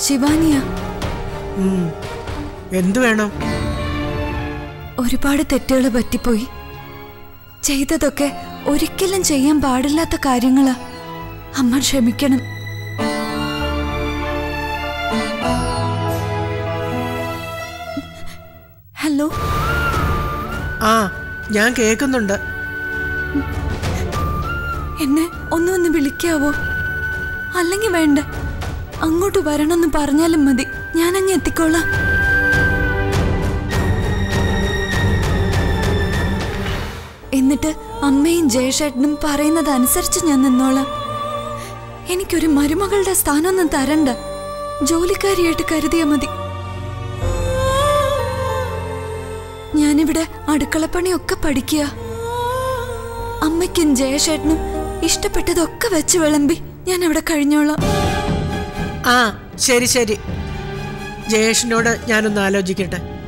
ശിവാനിയ. എന്തു വേണം? ഒരുപാട് തെറ്റുകൾ പറ്റിപ്പോയി. ചെയ്തതൊക്കെ ഒരിക്കലും ചെയ്യാൻ പാടില്ലാത്ത കാര്യങ്ങളാ. അമ്മ ക്ഷമിക്കണം. ഹലോ. ആ, ഞാൻ കേൾക്കുന്നുണ്ട്. എന്നെ ഒന്ന് വിളിക്കാവോ? അല്ലെങ്കിൽ വേണ്ട, അങ്ങോട്ട് വരണമെന്ന് പറഞ്ഞാലും മതി, ഞാനങ്ങ് എത്തിക്കോളാം. എന്നിട്ട് അമ്മയും ജയശേട്ടനും പറയുന്നത് അനുസരിച്ച് ഞാൻ നിന്നോളാം. എനിക്കൊരു മരുമകളുടെ സ്ഥാനമൊന്നും തരണ്ട, ജോലിക്കാരിയായിട്ട് കരുതിയാ മതി. ഞാനിവിടെ അടുക്കളപ്പണിയൊക്കെ പഠിക്കുക. അമ്മയ്ക്കും ജയശേട്ടനും ഇഷ്ടപ്പെട്ടതൊക്കെ വെച്ച് വിളമ്പി ഞാൻ അവിടെ കഴിഞ്ഞോളാം. ആ, ശരി ശരി. ജയേഷിനോട് ഞാനൊന്ന് ആലോചിക്കട്ടെ.